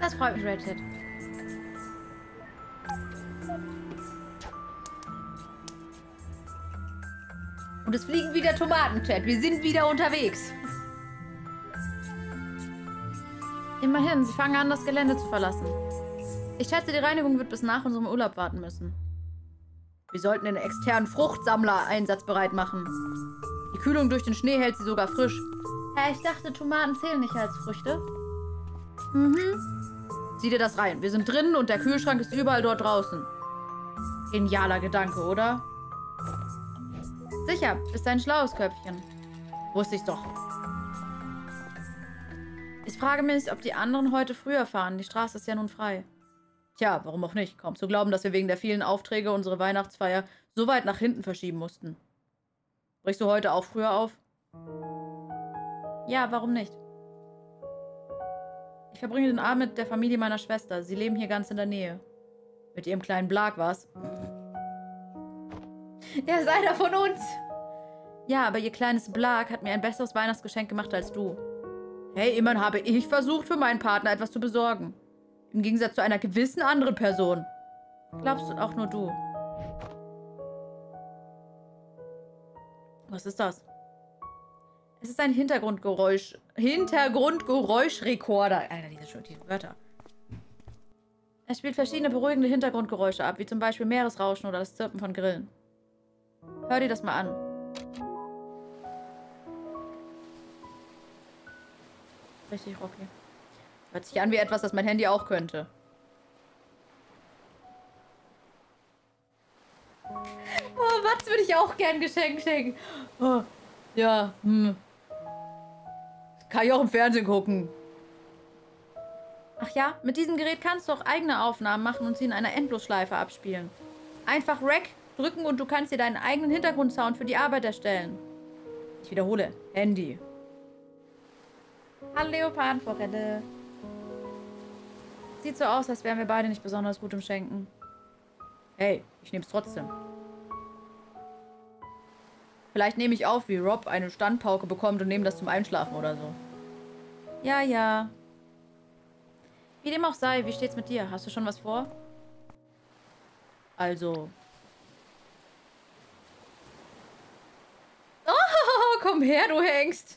Das freut mich, Ratchet. Und es fliegen wieder Tomaten, Chat. Wir sind wieder unterwegs. Immerhin, sie fangen an, das Gelände zu verlassen. Ich schätze, die Reinigung wird bis nach unserem Urlaub warten müssen. Wir sollten den externen Fruchtsammler einsatzbereit machen. Die Kühlung durch den Schnee hält sie sogar frisch. Ja, ich dachte, Tomaten zählen nicht als Früchte. Zieh dir das rein. Wir sind drinnen und der Kühlschrank ist überall dort draußen. Genialer Gedanke, oder? Sicher, bist ein schlaues Köpfchen. Wusste ich's doch. Ich frage mich, ob die anderen heute früher fahren. Die Straße ist ja nun frei. Tja, warum auch nicht? Kaum zu glauben, dass wir wegen der vielen Aufträge unsere Weihnachtsfeier so weit nach hinten verschieben mussten. Brichst du heute auch früher auf? Ja, warum nicht? Ich verbringe den Abend mit der Familie meiner Schwester. Sie leben hier ganz in der Nähe. Mit ihrem kleinen Blag, was? Er ist einer von uns. Ja, aber ihr kleines Blag hat mir ein besseres Weihnachtsgeschenk gemacht als du. Hey, immerhin habe ich versucht, für meinen Partner etwas zu besorgen. Im Gegensatz zu einer gewissen anderen Person. Glaubst du auch nur du? Was ist das? Es ist ein Hintergrundgeräusch. Hintergrundgeräuschrekorder. Alter, diese Wörter. Er spielt verschiedene beruhigende Hintergrundgeräusche ab, wie zum Beispiel Meeresrauschen oder das Zirpen von Grillen. Hör dir das mal an. Richtig rocky. Hört sich an wie etwas, das mein Handy auch könnte. Oh, was würde ich auch gern geschenkt schenken? Oh, ja, Kann ich auch im Fernsehen gucken. Ach ja, mit diesem Gerät kannst du auch eigene Aufnahmen machen und sie in einer Endlosschleife abspielen. Einfach Rec drücken und du kannst dir deinen eigenen Hintergrundsound für die Arbeit erstellen. Ich wiederhole, Handy. Hallo Leopardenforelle. Sieht so aus, als wären wir beide nicht besonders gut im Schenken. Hey, ich nehme es trotzdem. Vielleicht nehme ich auf, wie Rob eine Standpauke bekommt und nehme das zum Einschlafen oder so. Ja, ja. Wie dem auch sei, wie steht's mit dir? Hast du schon was vor? Also. Oh, komm her, du Hengst.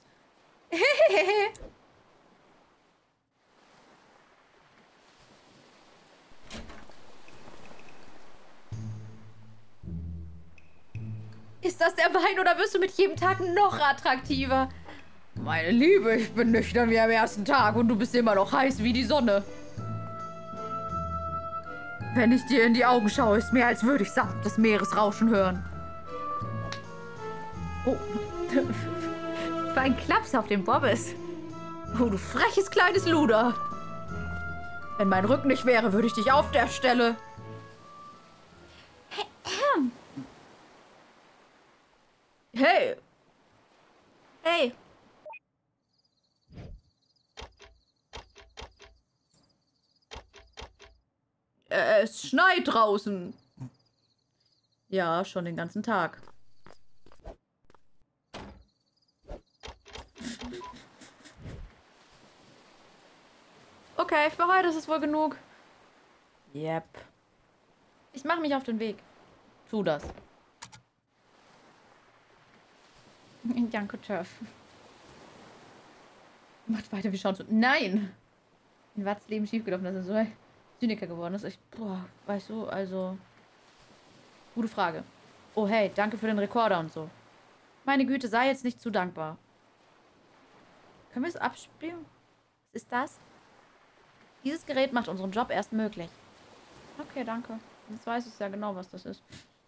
Ist das der Wein oder wirst du mit jedem Tag noch attraktiver? Meine Liebe, ich bin nüchtern wie am ersten Tag und du bist immer noch heiß wie die Sonne. Wenn ich dir in die Augen schaue, ist mir, als würde ich sanftes Meeresrauschen hören. Oh, das war ein Klaps auf dem Bobbes. Oh, du freches kleines Luder. Wenn mein Rücken nicht wäre, würde ich dich auf der Stelle... Hey. Hey. Es schneit draußen. Ja, schon den ganzen Tag. Okay, für heute ist es wohl genug. Yep. Ich mache mich auf den Weg. Tu das. Danke, Turf. Macht weiter, wir schauen zu. Nein! In Watts Leben schiefgelaufen, dass er so ein Zyniker geworden ist. Boah, weißt du, also... Gute Frage. Oh, hey, danke für den Rekorder und so. Meine Güte, sei jetzt nicht zu dankbar. Können wir es abspielen? Was ist das? Dieses Gerät macht unseren Job erst möglich. Okay, danke. Jetzt weiß ich ja genau, was das ist.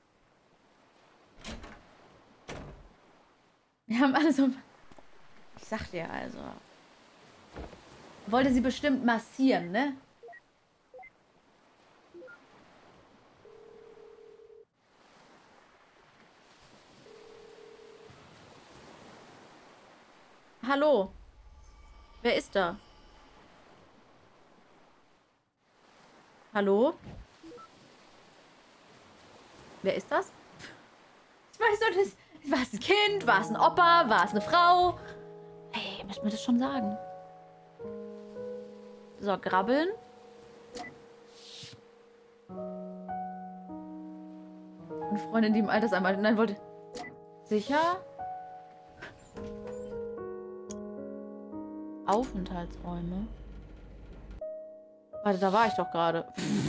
Wir haben alle so... Ich sag dir also... Wollte sie bestimmt massieren, ne? Hallo? Wer ist da? Hallo? Wer ist das? Ich weiß doch nicht... War es ein Kind? War es ein Opa? War es eine Frau? Hey, müssen wir das schon sagen? So, grabbeln. Eine Freundin, die im Altersheim... Nein, wollte... Sicher? Aufenthaltsräume? Warte, da war ich doch gerade.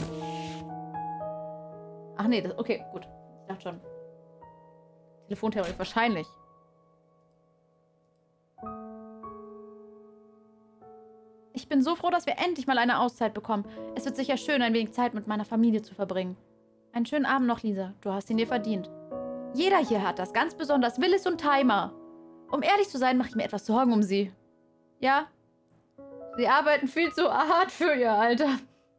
Ach nee, das... Okay, gut. Ich dachte schon. Telefonterror, wahrscheinlich. Ich bin so froh, dass wir endlich mal eine Auszeit bekommen. Es wird sicher schön, ein wenig Zeit mit meiner Familie zu verbringen. Einen schönen Abend noch, Lisa. Du hast ihn dir verdient. Jeder hier hat das, ganz besonders Willis und Timer. Um ehrlich zu sein, mache ich mir etwas Sorgen um sie. Ja? Sie arbeiten viel zu hart für ihr Alter.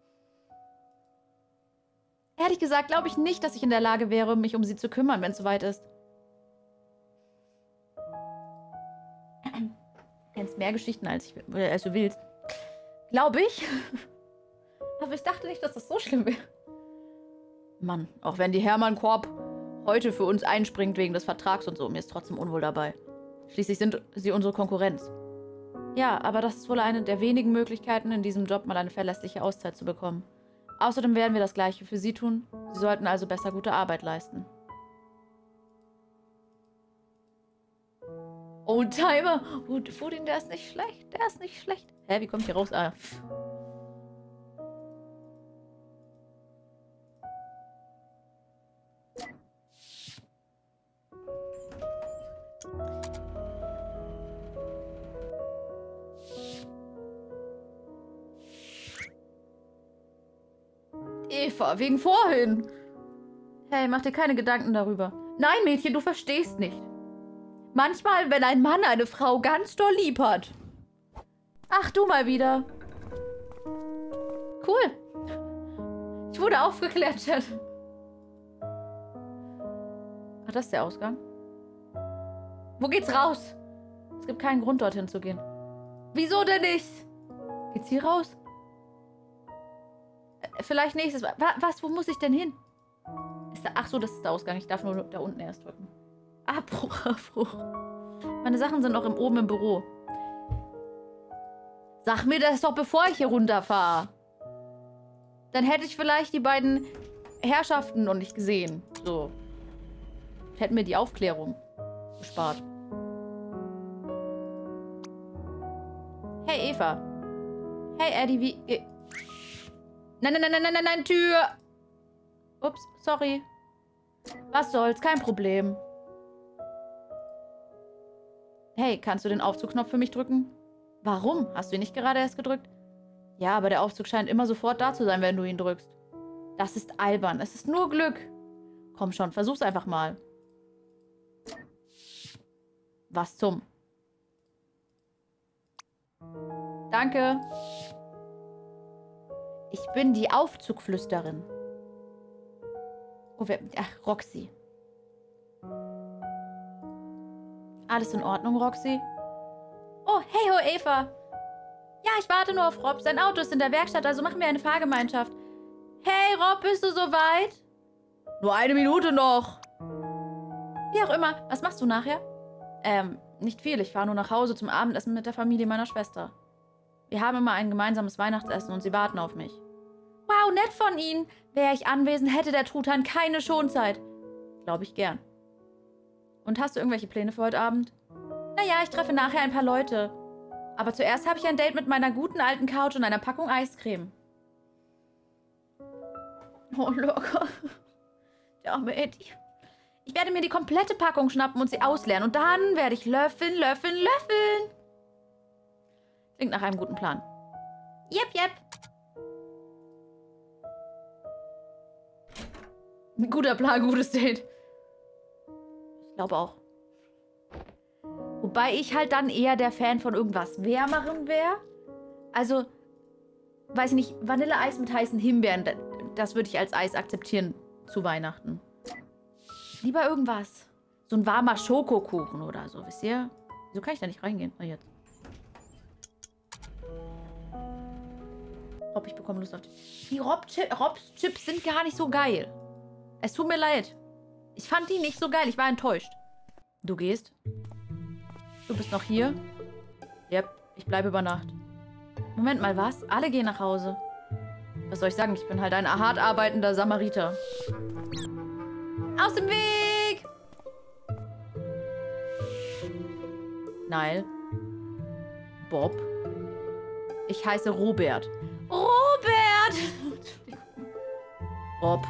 Ehrlich gesagt glaube ich nicht, dass ich in der Lage wäre, mich um sie zu kümmern, wenn es soweit ist. Du kennst mehr Geschichten, als du willst. Glaube ich. Aber ich dachte nicht, dass das so schlimm wäre. Mann, auch wenn die Hermann Korb heute für uns einspringt wegen des Vertrags und so, mir ist trotzdem unwohl dabei. Schließlich sind sie unsere Konkurrenz. Ja, aber das ist wohl eine der wenigen Möglichkeiten, in diesem Job mal eine verlässliche Auszeit zu bekommen. Außerdem werden wir das Gleiche für sie tun. Sie sollten also besser gute Arbeit leisten. Oldtimer! Foodin, der ist nicht schlecht. Der ist nicht schlecht. Hä, wie kommt hier raus? Ah. Eva, wegen vorhin. Hey, mach dir keine Gedanken darüber. Nein, Mädchen, du verstehst nicht. Manchmal, wenn ein Mann eine Frau ganz doll lieb hat. Ach, du mal wieder. Cool. Ich wurde aufgeklärt, Chat. Ach, das ist der Ausgang? Wo geht's raus? Es gibt keinen Grund, dorthin zu gehen. Wieso denn nicht? Geht's hier raus? Vielleicht nächstes Mal. Was? Wo muss ich denn hin? Ach so, das ist der Ausgang. Ich darf nur da unten erst drücken. Abbruch, Abbruch. Meine Sachen sind noch oben im Büro. Sag mir das doch, bevor ich hier runterfahre. Dann hätte ich vielleicht die beiden Herrschaften noch nicht gesehen. So. Hätten mir die Aufklärung gespart. Hey, Eva. Hey, Eddie, wie... Nein, nein, nein, nein, nein, nein, Tür! Ups, sorry. Was soll's, kein Problem. Hey, kannst du den Aufzugknopf für mich drücken? Warum? Hast du ihn nicht gerade erst gedrückt? Ja, aber der Aufzug scheint immer sofort da zu sein, wenn du ihn drückst. Das ist albern. Es ist nur Glück. Komm schon, versuch's einfach mal. Was zum? Danke. Ich bin die Aufzugflüsterin. Oh, ach, Roxy. Alles in Ordnung, Roxy? Oh, hey ho, Eva. Ja, ich warte nur auf Rob. Sein Auto ist in der Werkstatt, also machen wir eine Fahrgemeinschaft. Hey, Rob, bist du soweit? Nur eine Minute noch. Wie auch immer. Was machst du nachher? Nicht viel. Ich fahre nur nach Hause zum Abendessen mit der Familie meiner Schwester. Wir haben immer ein gemeinsames Weihnachtsessen und sie warten auf mich. Wow, nett von Ihnen. Wäre ich anwesend, hätte der Truthahn keine Schonzeit. Glaube ich gern. Und hast du irgendwelche Pläne für heute Abend? Naja, ich treffe nachher ein paar Leute. Aber zuerst habe ich ein Date mit meiner guten alten Couch und einer Packung Eiscreme. Oh, locker. Der arme Eddie. Ich werde mir die komplette Packung schnappen und sie ausleeren. Und dann werde ich löffeln, löffeln, löffeln. Klingt nach einem guten Plan. Jep, jep. Ein guter Plan, gutes Date. Ich glaube auch. Wobei ich halt dann eher der Fan von irgendwas Wärmerem wäre. Also, weiß ich nicht, Vanilleeis mit heißen Himbeeren, das würde ich als Eis akzeptieren zu Weihnachten. Lieber irgendwas. So ein warmer Schokokuchen oder so, wisst ihr? Wieso kann ich da nicht reingehen? Oh, jetzt. Rob, ich bekomme Lust auf die Robs Chips sind gar nicht so geil. Es tut mir leid. Ich fand die nicht so geil. Ich war enttäuscht. Du gehst? Du bist noch hier? Yep, ich bleibe über Nacht. Moment mal, was? Alle gehen nach Hause. Was soll ich sagen? Ich bin halt ein hart arbeitender Samariter. Aus dem Weg! Nein. Bob. Ich heiße Robert. Robert! Bob.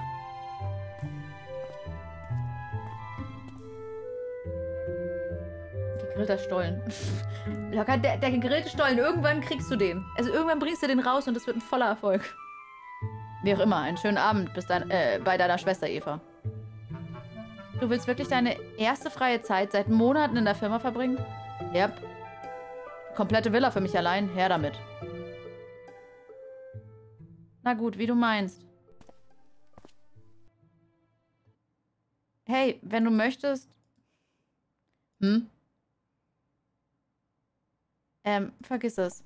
Gegrillter Stollen. Locker, der gegrillte Stollen. Irgendwann kriegst du den. Also irgendwann bringst du den raus und das wird ein voller Erfolg. Wie auch immer, einen schönen Abend bei deiner Schwester Eva. Du willst wirklich deine erste freie Zeit seit Monaten in der Firma verbringen? Yep. Komplette Villa für mich allein. Her damit. Na gut, wie du meinst. Hey, wenn du möchtest... vergiss es.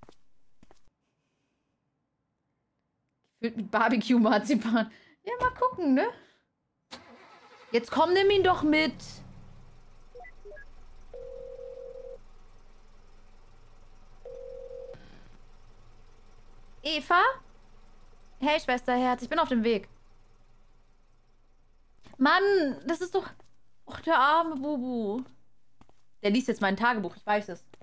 Gefüllt mit Barbecue-Marzipan. Ja, mal gucken, ne? Jetzt komm, nimm ihn doch mit. Eva? Hey, Schwesterherz, ich bin auf dem Weg. Mann, das ist doch... Och, der arme Bubu. Der liest jetzt mein Tagebuch, ich weiß es.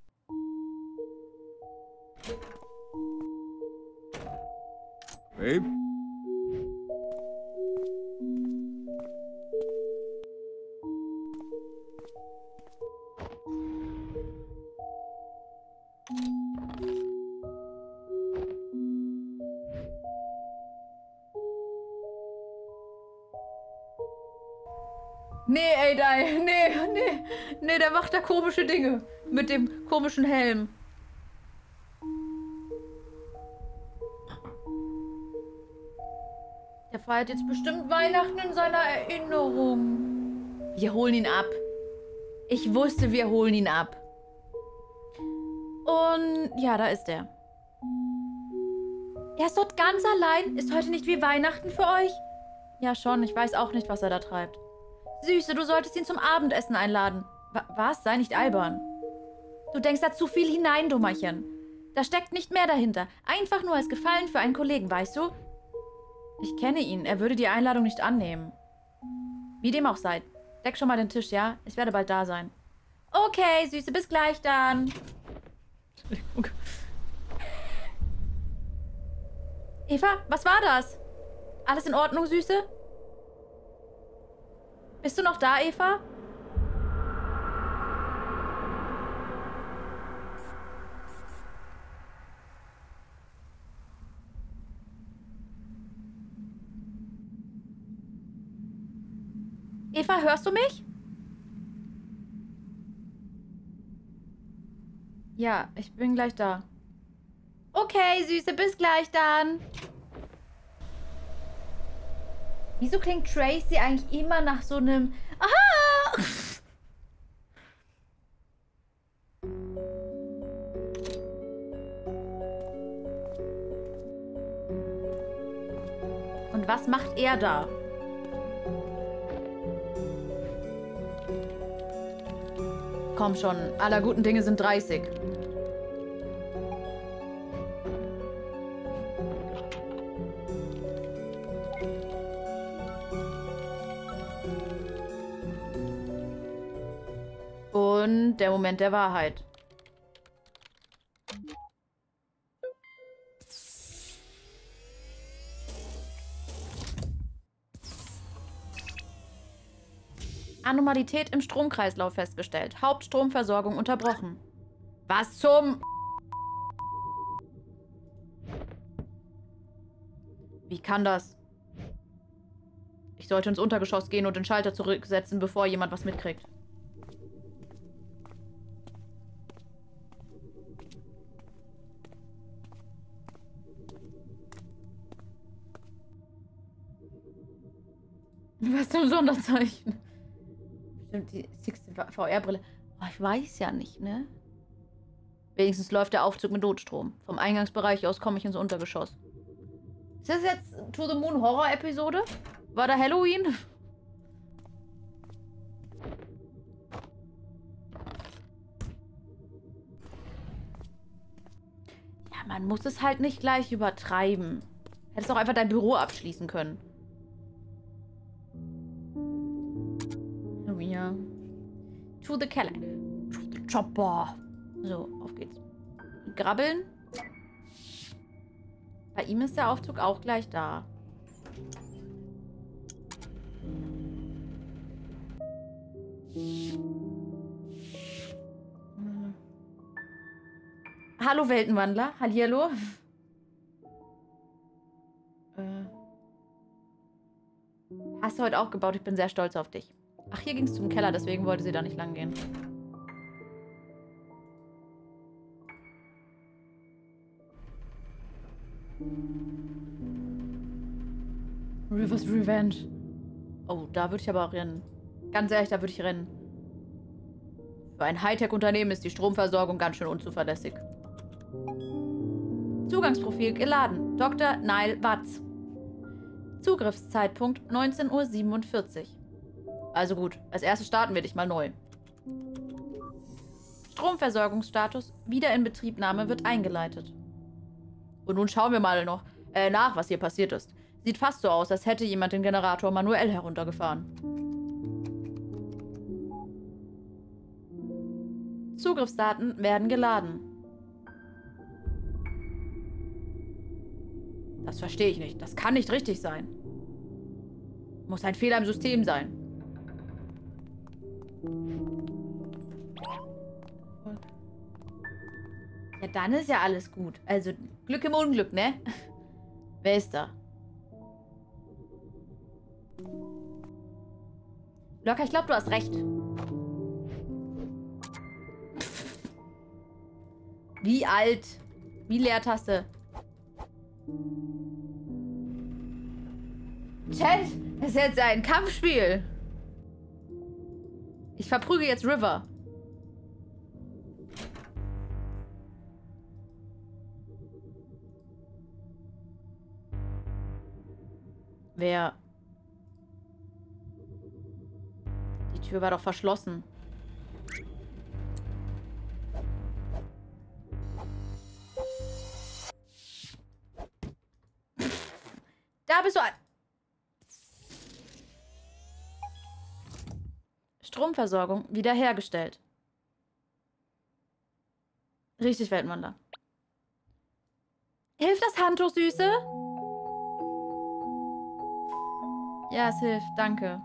Babe? Nee, ey, nee, der macht da komische Dinge. Mit dem komischen Helm. Der feiert jetzt bestimmt Weihnachten in seiner Erinnerung. Wir holen ihn ab. Ich wusste, wir holen ihn ab. Und ja, da ist er. Er ist dort ganz allein. Ist heute nicht wie Weihnachten für euch? Ja, schon. Ich weiß auch nicht, was er da treibt. Süße, du solltest ihn zum Abendessen einladen. Was? Sei nicht albern. Du denkst da zu viel hinein, Dummerchen. Da steckt nicht mehr dahinter. Einfach nur als Gefallen für einen Kollegen, weißt du? Ich kenne ihn. Er würde die Einladung nicht annehmen. Wie dem auch sei. Deck schon mal den Tisch, ja? Ich werde bald da sein. Okay, Süße, bis gleich dann. Entschuldigung. Eva, was war das? Alles in Ordnung, Süße? Bist du noch da, Eva? Eva, hörst du mich? Ja, ich bin gleich da. Okay, Süße, bis gleich dann. Wieso klingt Tracy eigentlich immer nach so einem... Aha! Und was macht er da? Komm schon, aller guten Dinge sind 30. Und der Moment der Wahrheit. Anomalität im Stromkreislauf festgestellt. Hauptstromversorgung unterbrochen. Was zum... Wie kann das? Ich sollte ins Untergeschoss gehen und den Schalter zurücksetzen, bevor jemand was mitkriegt. Was zum Sonderzeichen? Stimmt, die 16 VR-Brille. Oh, ich weiß ja nicht, ne? Wenigstens läuft der Aufzug mit Notstrom. Vom Eingangsbereich aus komme ich ins Untergeschoss. Ist das jetzt To the Moon Horror-Episode? War da Halloween? Ja, man muss es halt nicht gleich übertreiben. Hättest auch einfach dein Büro abschließen können. mir. To the Keller. To the chopper. So, auf geht's. Grabbeln. Bei ihm ist der Aufzug auch gleich da. Hallo Weltenwandler. Hallihallo. Hast du heute auch gebaut? Ich bin sehr stolz auf dich. Ach, hier ging es zum Keller, deswegen wollte sie da nicht lang gehen. River's Revenge. Oh, da würde ich aber rennen. Ganz ehrlich, da würde ich rennen. Für ein Hightech-Unternehmen ist die Stromversorgung ganz schön unzuverlässig. Zugangsprofil geladen. Dr. Nile Watts. Zugriffszeitpunkt 19:47 Uhr. Also gut, als erstes starten wir dich mal neu. Stromversorgungsstatus Wiederinbetriebnahme wird eingeleitet. Und nun schauen wir mal noch nach, was hier passiert ist. Sieht fast so aus, als hätte jemand den Generator manuell heruntergefahren. Zugriffsdaten werden geladen. Das verstehe ich nicht. Das kann nicht richtig sein. Muss ein Fehler im System sein. Ja, dann ist ja alles gut. Also, Glück im Unglück, ne? Wer ist da? Locker, ich glaube, du hast recht. Wie alt? Wie Leertaste? Chat, das ist jetzt ein Kampfspiel. Ich verprüge jetzt River. Wer? Die Tür war doch verschlossen. Da bist du ein... Stromversorgung wiederhergestellt. Richtig, Weltwandler. Hilft das Handtuch, Süße? Ja, es hilft. Danke.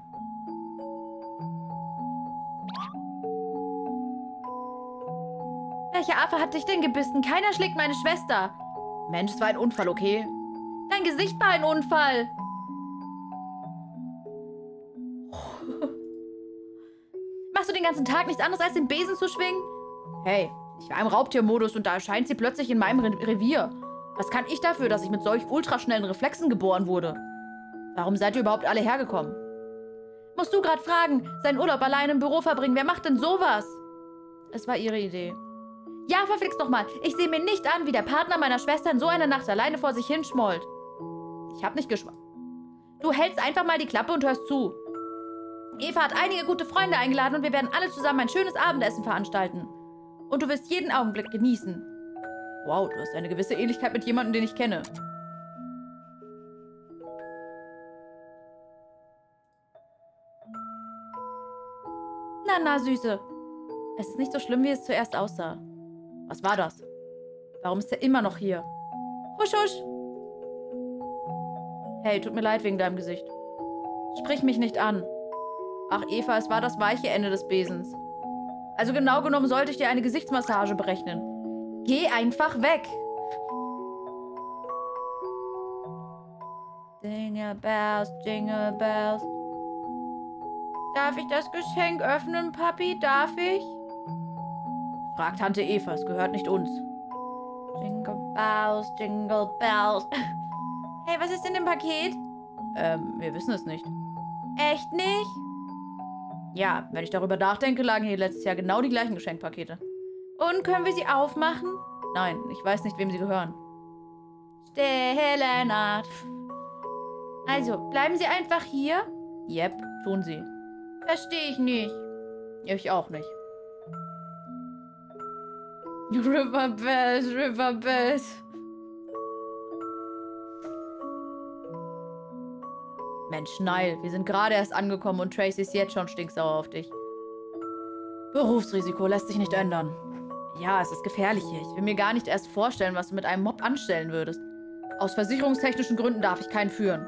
Welcher Affe hat dich denn gebissen? Keiner schlägt meine Schwester. Mensch, es war ein Unfall, okay? Dein Gesicht war ein Unfall. Machst du den ganzen Tag nichts anderes, als den Besen zu schwingen? Hey, ich war im Raubtiermodus und da erscheint sie plötzlich in meinem Revier. Was kann ich dafür, dass ich mit solch ultraschnellen Reflexen geboren wurde? Warum seid ihr überhaupt alle hergekommen? Musst du gerade fragen, seinen Urlaub allein im Büro verbringen, wer macht denn sowas? Es war ihre Idee. Ja, verflixt doch mal. Ich sehe mir nicht an, wie der Partner meiner Schwester in so einer Nacht alleine vor sich hinschmollt. Ich hab nicht geschwommen. Du hältst einfach mal die Klappe und hörst zu. Eva hat einige gute Freunde eingeladen und wir werden alle zusammen ein schönes Abendessen veranstalten. Und du wirst jeden Augenblick genießen. Wow, du hast eine gewisse Ähnlichkeit mit jemandem, den ich kenne. Na, Süße. Es ist nicht so schlimm, wie es zuerst aussah. Was war das? Warum ist er immer noch hier? Husch, husch. Hey, tut mir leid wegen deinem Gesicht. Sprich mich nicht an. Ach, Eva, es war das weiche Ende des Besens. Also genau genommen sollte ich dir eine Gesichtsmassage berechnen. Geh einfach weg. Jingle bells, jingle bells. Darf ich das Geschenk öffnen, Papi? Darf ich? Fragt Tante Eva, es gehört nicht uns. Jingle bells, jingle bells. Hey, was ist in dem Paket? Wir wissen es nicht. Echt nicht? Ja, wenn ich darüber nachdenke, lagen hier letztes Jahr genau die gleichen Geschenkpakete. Und können wir sie aufmachen? Nein, ich weiß nicht, wem sie gehören. Stille Nacht. Also, bleiben Sie einfach hier? Yep, tun sie. Verstehe ich nicht. Ich auch nicht. Riverbells, Riverbells. Mensch, Nile, wir sind gerade erst angekommen und Tracy ist jetzt schon stinksauer auf dich. Berufsrisiko lässt sich nicht ändern. Ja, es ist gefährlich hier. Ich will mir gar nicht erst vorstellen, was du mit einem Mob anstellen würdest. Aus versicherungstechnischen Gründen darf ich keinen führen.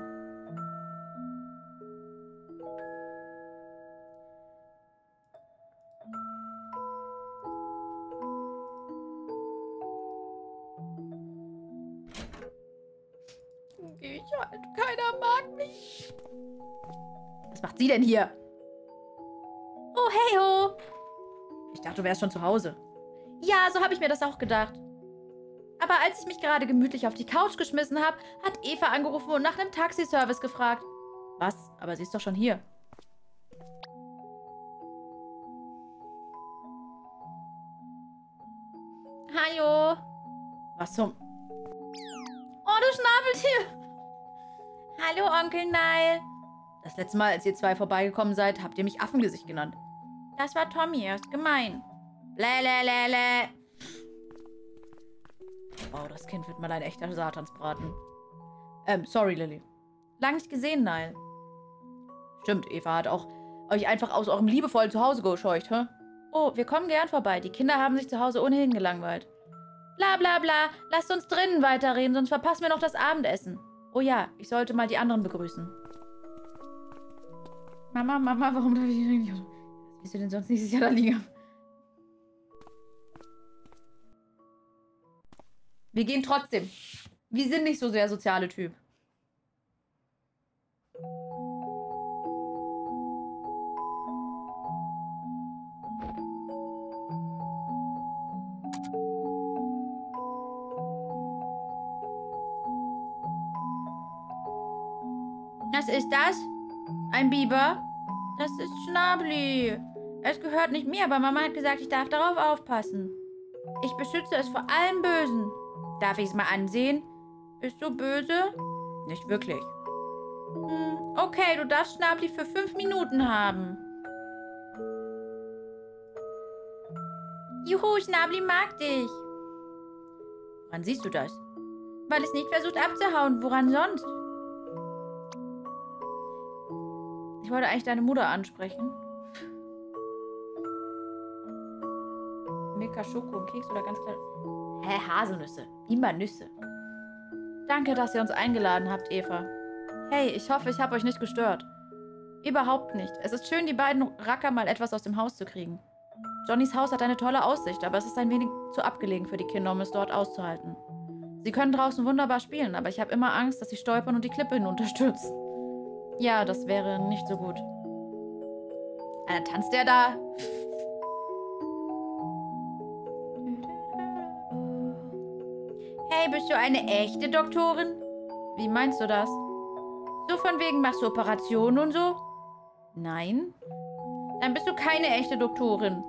Geh ich halt. Keiner mag mich. Was macht sie denn hier? Oh, hey ho. Ich dachte, du wärst schon zu Hause. Ja, so habe ich mir das auch gedacht. Aber als ich mich gerade gemütlich auf die Couch geschmissen habe, hat Eva angerufen und nach einem Taxiservice gefragt. Was? Aber sie ist doch schon hier. Hallo. Was zum... Oh, du Schnabeltier. Hallo, Onkel Nile. Das letzte Mal, als ihr zwei vorbeigekommen seid, habt ihr mich Affengesicht genannt. Das war Tommy, er ist gemein. Lelelele. Oh, das Kind wird mal ein echter Satansbraten. Sorry, Lilly. Lang nicht gesehen, Nile. Stimmt, Eva hat auch euch einfach aus eurem liebevollen Zuhause gescheucht, hä? Oh, wir kommen gern vorbei. Die Kinder haben sich zu Hause ohnehin gelangweilt. Bla bla bla, lasst uns drinnen weiterreden, sonst verpassen wir noch das Abendessen. Oh ja, ich sollte mal die anderen begrüßen. Mama, warum darf ich nicht? Was willst du denn sonst nächstes Jahr da liegen? Wir gehen trotzdem. Wir sind nicht so der soziale Typ. Was ist das? Ein Biber? Das ist Schnabli. Es gehört nicht mir, aber Mama hat gesagt, ich darf darauf aufpassen. Ich beschütze es vor allem Bösen. Darf ich es mal ansehen? Bist du böse? Nicht wirklich. Okay, du darfst Schnabli für 5 Minuten haben. Juhu, Schnabli mag dich. Woran siehst du das? Weil es nicht versucht abzuhauen. Woran sonst? Ich wollte eigentlich deine Mutter ansprechen. Milka, Schoko und Keks oder ganz klar... Hä, Haselnüsse. Immer Nüsse. Danke, dass ihr uns eingeladen habt, Eva. Hey, ich hoffe, ich habe euch nicht gestört. Überhaupt nicht. Es ist schön, die beiden Racker mal etwas aus dem Haus zu kriegen. Johnnys Haus hat eine tolle Aussicht, aber es ist ein wenig zu abgelegen für die Kinder, um es dort auszuhalten. Sie können draußen wunderbar spielen, aber ich habe immer Angst, dass sie stolpern und die Klippe hinunterstürzen. Ja, das wäre nicht so gut. Dann tanzt der da. Hey, bist du eine echte Doktorin? Wie meinst du das? So von wegen, machst du Operationen und so? Nein. Dann bist du keine echte Doktorin.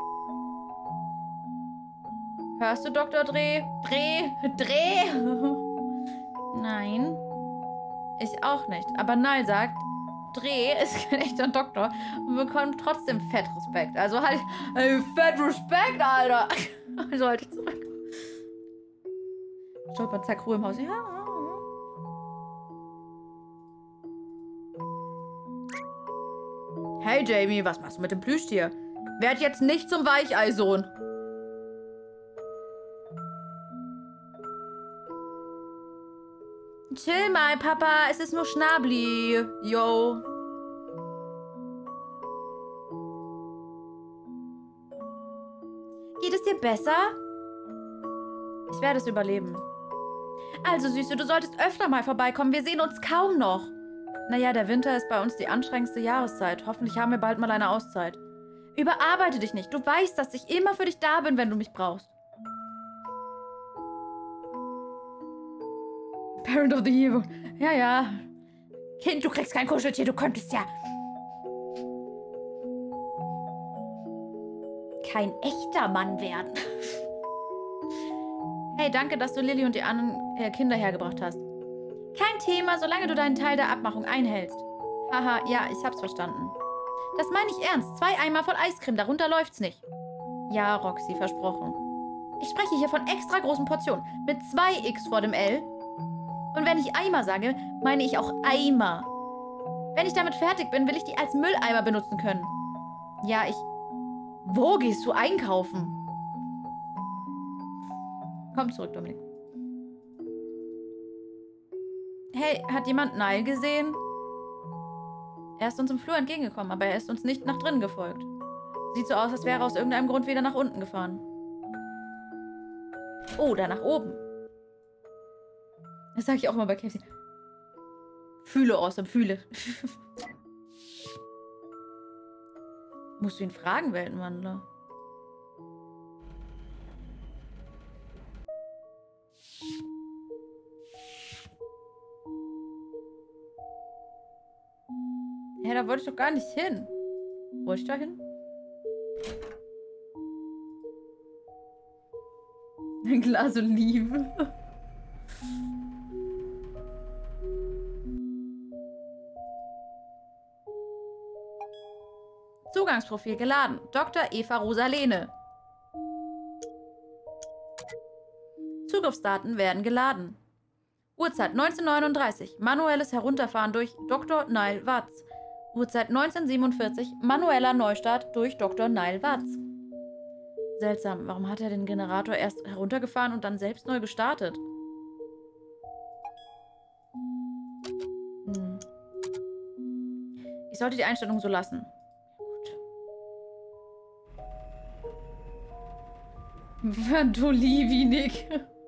Hörst du, Dr. Dreh? Dreh? Nein. Ich auch nicht. Aber Nile sagt, Dreh ist kein echter Doktor und bekommt trotzdem Fett-Respekt. Also halt, Fett-Respekt, Alter. Also halt ich zurück. Stolpert zack, Ruhe im Haus. Ja. Hey, Jamie, was machst du mit dem Plüschtier? Werd jetzt nicht zum Weicheisohn. Chill mal, Papa. Es ist nur Schnabli. Yo. Geht es dir besser? Ich werde es überleben. Also, Süße, du solltest öfter mal vorbeikommen. Wir sehen uns kaum noch. Naja, der Winter ist bei uns die anstrengendste Jahreszeit. Hoffentlich haben wir bald mal eine Auszeit. Überarbeite dich nicht. Du weißt, dass ich immer für dich da bin, wenn du mich brauchst. Parent of the Year. Ja, ja. Kind, du kriegst kein Kuscheltier. Du könntest ja... kein echter Mann werden. Hey, danke, dass du Lilly und die anderen Kinder hergebracht hast. Kein Thema, solange du deinen Teil der Abmachung einhältst. Haha, ja, ich hab's verstanden. Das meine ich ernst. 2 Eimer voll Eiscreme, darunter läuft's nicht. Ja, Roxy, versprochen. Ich spreche hier von extra großen Portionen. Mit 2 X vor dem L. Und wenn ich Eimer sage, meine ich auch Eimer. Wenn ich damit fertig bin, will ich die als Mülleimer benutzen können. Ja, Wo gehst du einkaufen? Komm zurück, Dominik. Hey, hat jemand Nile gesehen? Er ist uns im Flur entgegengekommen, aber er ist uns nicht nach drinnen gefolgt. Sieht so aus, als wäre er aus irgendeinem Grund wieder nach unten gefahren. Oh, da nach oben. Das sage ich auch immer bei KFC. Fühle, awesome, fühle. Musst du ihn fragen, Weltenwandler? Hä, da wollte ich doch gar nicht hin. Wollte ich da hin? Ein Glas Oliven. Zugangsprofil geladen. Dr. Eva Rosalene. Zugriffsdaten werden geladen. Uhrzeit 19:39. Manuelles Herunterfahren durch Dr. Nile Watts. Uhrzeit 19:47. Manueller Neustart durch Dr. Nile Watts. Seltsam. Warum hat er den Generator erst heruntergefahren und dann selbst neu gestartet? Ich sollte die Einstellung so lassen. Gut. Du Livinik.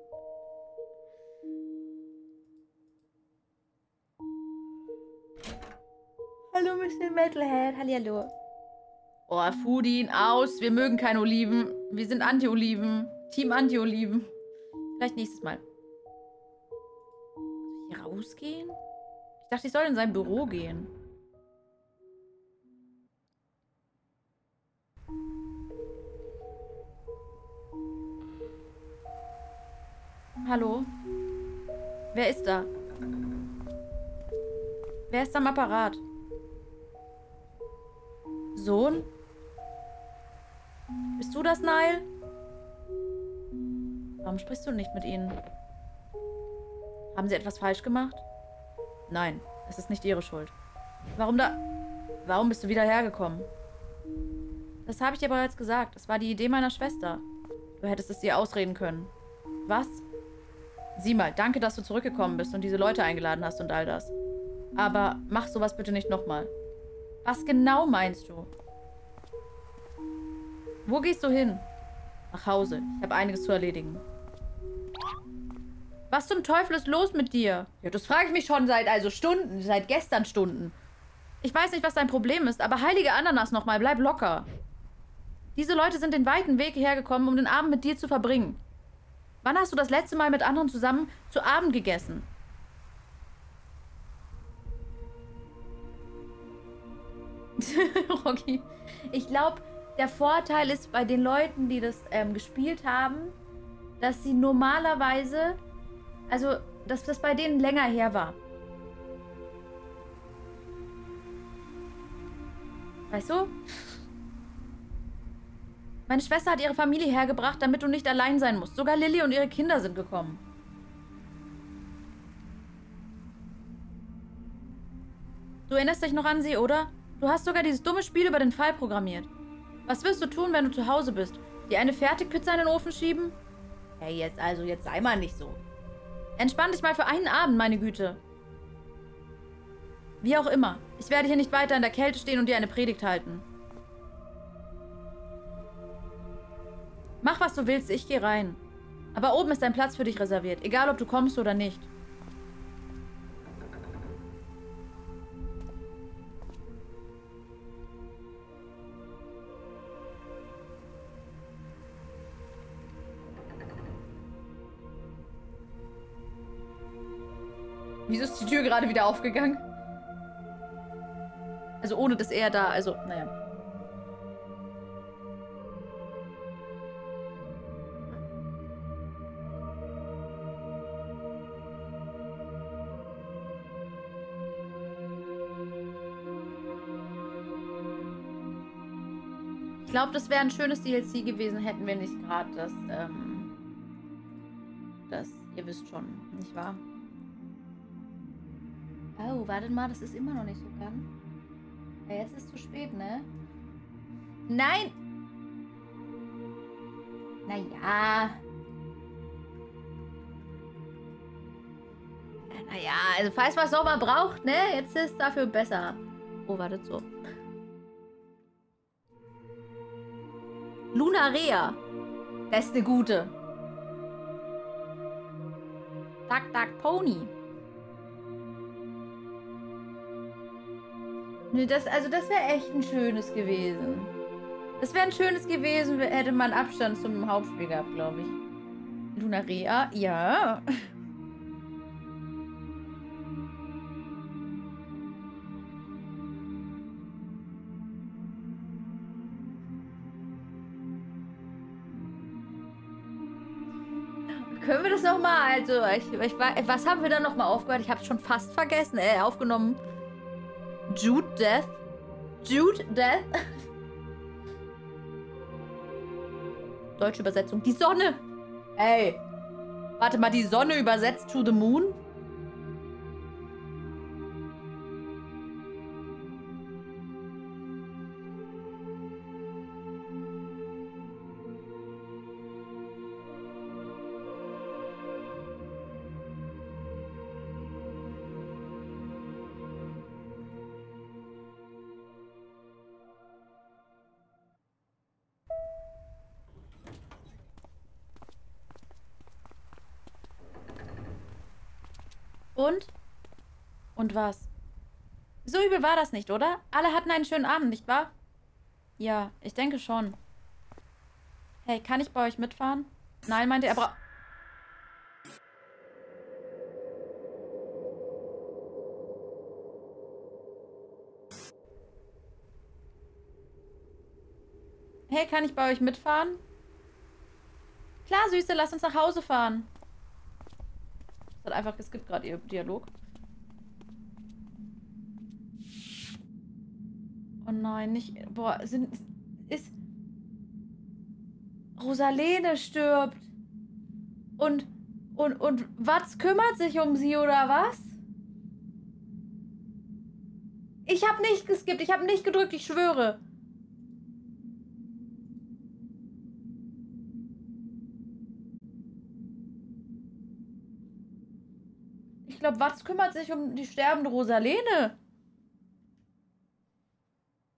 Hallo, Mr. Metalhead. Hallihallo. Oh, Foodin, aus. Wir mögen keine Oliven. Wir sind Anti-Oliven. Team Anti-Oliven. Vielleicht nächstes Mal. Soll ich hier rausgehen? Ich dachte, ich soll in sein Büro gehen. Hallo? Wer ist da? Wer ist am Apparat? Sohn? Bist du das, Nile? Warum sprichst du nicht mit ihnen? Haben sie etwas falsch gemacht? Nein, es ist nicht ihre Schuld. Warum bist du wieder hergekommen? Das habe ich dir bereits gesagt. Es war die Idee meiner Schwester. Du hättest es ihr ausreden können. Was? Sieh mal, danke, dass du zurückgekommen bist und diese Leute eingeladen hast und all das. Aber mach sowas bitte nicht nochmal. Was genau meinst du? Wo gehst du hin? Nach Hause. Ich habe einiges zu erledigen. Was zum Teufel ist los mit dir? Ja, das frage ich mich schon seit Stunden. Seit gestern Stunden. Ich weiß nicht, was dein Problem ist, aber heilige Ananas nochmal, bleib locker. Diese Leute sind den weiten Weg hergekommen, um den Abend mit dir zu verbringen. Wann hast du das letzte Mal mit anderen zusammen zu Abend gegessen? Rocky. Ich glaube, der Vorteil ist bei den Leuten, die das gespielt haben, dass sie normalerweise, also, dass das bei denen länger her war. Weißt du? Meine Schwester hat ihre Familie hergebracht, damit du nicht allein sein musst. Sogar Lilly und ihre Kinder sind gekommen. Du erinnerst dich noch an sie, oder? Du hast sogar dieses dumme Spiel über den Fall programmiert. Was wirst du tun, wenn du zu Hause bist? Dir eine Fertigpizza in den Ofen schieben? Hey, jetzt sei mal nicht so. Entspann dich mal für einen Abend, meine Güte. Wie auch immer. Ich werde hier nicht weiter in der Kälte stehen und dir eine Predigt halten. Mach, was du willst, ich gehe rein. Aber oben ist ein Platz für dich reserviert, egal ob du kommst oder nicht. Wieso ist die Tür gerade wieder aufgegangen? Also ohne, dass er da, also, naja. Ich glaube, das wäre ein schönes DLC gewesen, hätten wir nicht gerade das, ihr wisst schon, nicht wahr? Oh, wartet mal, das ist immer noch nicht so ganz. Ja, jetzt ist es zu spät, ne? Nein! Naja. Naja, also falls man es nochmal braucht, ne? Jetzt ist es dafür besser. Oh, wartet so. Lunarea. Das ist eine gute. Duck, Duck, Pony. Nee, das wäre echt ein schönes gewesen. Das wäre ein schönes gewesen, hätte man Abstand zum Hauptspiel gehabt, glaube ich. Lunarea, ja. Können wir das nochmal? Also, was haben wir da nochmal aufgehört? Ich habe es schon fast vergessen. Aufgenommen. Jude Death. Jude Death. Deutsche Übersetzung. Die Sonne. Ey. Warte mal, die Sonne übersetzt to the moon? Und? Und was? So übel war das nicht, oder? Alle hatten einen schönen Abend, nicht wahr? Ja, ich denke schon. Hey, kann ich bei euch mitfahren? Nein, meinte er. Hey, kann ich bei euch mitfahren? Klar, Süße, lass uns nach Hause fahren. Es hat einfach geskippt gerade ihr Dialog. Oh nein, nicht. Boah, ist. Rosalene stirbt. Und Watz kümmert sich um sie, oder was? Ich habe nicht geskippt, ich habe nicht gedrückt, ich schwöre. Ich glaube, Watz kümmert sich um die sterbende Rosalene.